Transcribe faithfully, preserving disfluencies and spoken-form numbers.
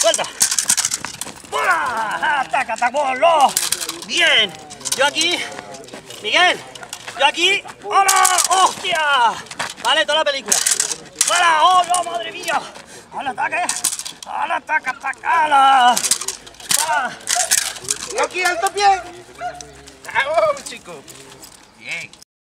Suelta. ¡Hola! ¡Ataca, atacólo! Bien. Yo aquí. Miguel. Yo aquí. ¡Hola! ¡Hostia! Vale, toda la película. ¡Hola! ¡Hola, madre mía! ¡Hola, ataque! ¡Hola, ataca, atacala! ¡Hola! ¡Aquí, alto pie! ¡Vamos, chico!